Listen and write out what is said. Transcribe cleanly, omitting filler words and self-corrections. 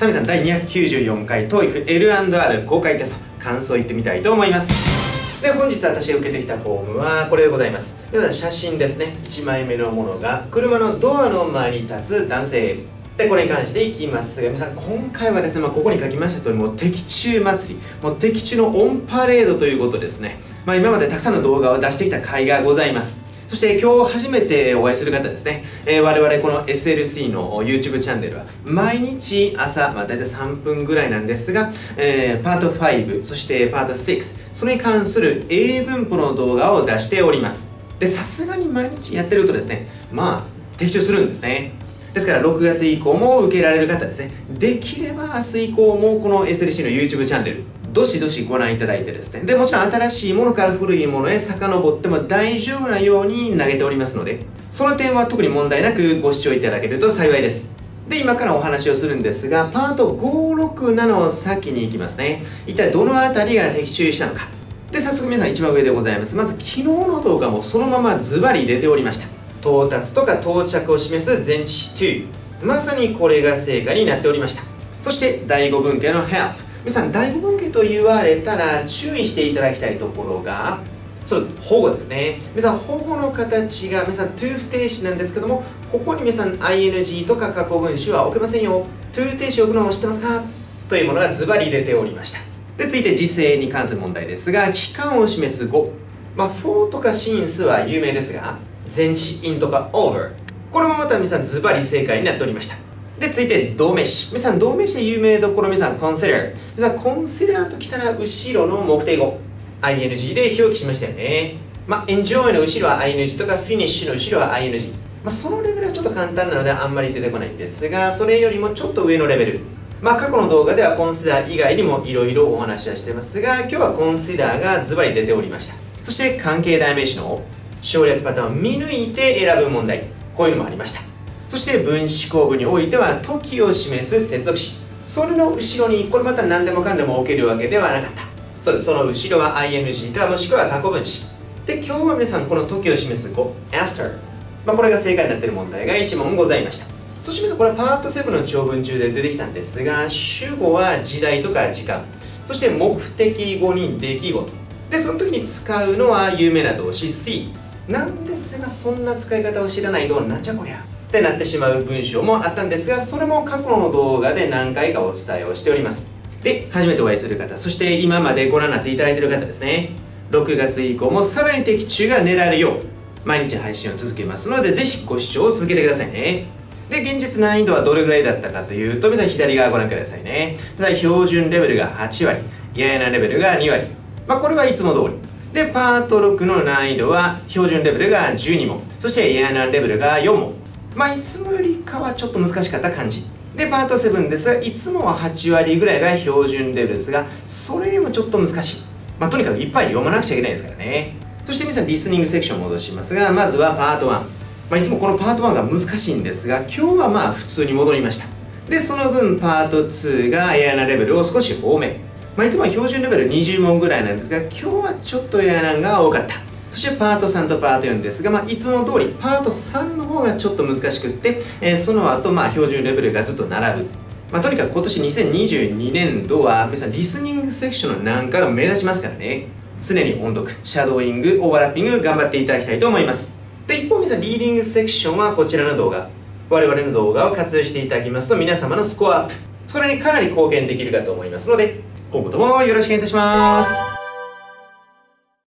さあ皆さん、第294回 TOEIC L&R 公開テスト感想いってみたいと思います。で、本日私が受けてきたフォームはこれでございます。皆さん、写真ですね。1枚目のものが車のドアの前に立つ男性で、これに関していきますが、皆さん今回はですね、ここに書きました通り、もう的中祭り、もう的中のオンパレードということですね。今までたくさんの動画を出してきた甲斐がございます。そして今日初めてお会いする方ですね、我々この SLC の YouTube チャンネルは毎日朝、大体3分ぐらいなんですが、パート5、そしてパート6、それに関する英文法の動画を出しております。で、さすがに毎日やってるとですね、的中するんですね。ですから6月以降も受けられる方ですね、できれば明日以降もこの SLC の YouTube チャンネル、どしどしご覧いただいてですね、でもちろん新しいものから古いものへ遡っても大丈夫なように投げておりますので、その点は特に問題なくご視聴いただけると幸いです。で、今からお話をするんですが、パート5、6、7を先に行きますね。一体どのあたりが的中したのか。で、早速皆さん一番上でございます。まず昨日の動画もそのままズバリ出ておりました。到達とか到着を示す前置 to。まさにこれが正解になっておりました。そして第5文系の help。皆さん、第5文系と言われたら注意していただきたいところが、そうです、保護ですね。皆さん、保護の形が、皆さん、to 不定詞なんですけども、ここに皆さん、ing とか過去分詞は置けませんよ。to 不定詞を置くのを知ってますかというものがズバリ出ておりました。で、続いて時制に関する問題ですが、期間を示す語。for とか since は有名ですが、前置 in とか over。これもまた皆さん、ズバリ正解になっておりました。で、続いて動名詞。皆さん、動名詞で有名どころ、皆さん、consider。皆さん、consider ときたら後ろの目的語。ing で表記しましたよね。enjoy の後ろは ing とか finish の後ろは ing。そのレベルはちょっと簡単なのであんまり出てこないんですが、それよりもちょっと上のレベル。過去の動画では consider 以外にもいろいろお話はしてますが、今日は consider がズバリ出ておりました。そして関係代名詞の省略パターンを見抜いて選ぶ問題。こういうのもありました。そして分子構文においては時を示す接続詞。それの後ろにこれまた何でもかんでも置けるわけではなかった。そうです。その後ろは ing かもしくは過去分詞。で、今日は皆さんこの時を示す語 after。これが正解になっている問題が1問ございました。そして皆さんこれはパート7の長文中で出てきたんですが、主語は時代とか時間。そして目的語に出来事。で、その時に使うのは有名な動詞 see。なんですが、そんな使い方を知らないとなんじゃこりゃってなってしまう文章もあったんですが、それも過去の動画で何回かお伝えをしております。で、初めてお会いする方、そして今までご覧になっていただいている方ですね、6月以降もさらに的中が狙えるよう毎日配信を続けますので、ぜひご視聴を続けてくださいね。で、現実難易度はどれぐらいだったかというと、皆さん左側ご覧くださいね。標準レベルが8割、ややなレベルが2割。これはいつも通り。で、パート6の難易度は標準レベルが12問、そしてややなレベルが4問。いつもよりかはちょっと難しかった感じ。で、パート7ですが、いつもは8割ぐらいが標準レベルですが、それよりもちょっと難しい。とにかくいっぱい読まなくちゃいけないですからね。そして皆さん、リスニングセクションを戻しますが、まずはパート1。いつもこのパート1が難しいんですが、今日は普通に戻りました。で、その分パート2がややなレベルを少し多め。いつもは標準レベル20問ぐらいなんですが、今日はちょっとややなが多かった。そしてパート3とパート4ですが、いつも通りパート3の方がちょっと難しくって、その後標準レベルがずっと並ぶ。とにかく今年2022年度は皆さんリスニングセクションの難関を目指しますからね。常に音読、シャドーイング、オーバーラッピング頑張っていただきたいと思います。で、一方皆さんリーディングセクションはこちらの動画。我々の動画を活用していただきますと皆様のスコアアップ、それにかなり貢献できるかと思いますので、今後ともよろしくお願いいたします。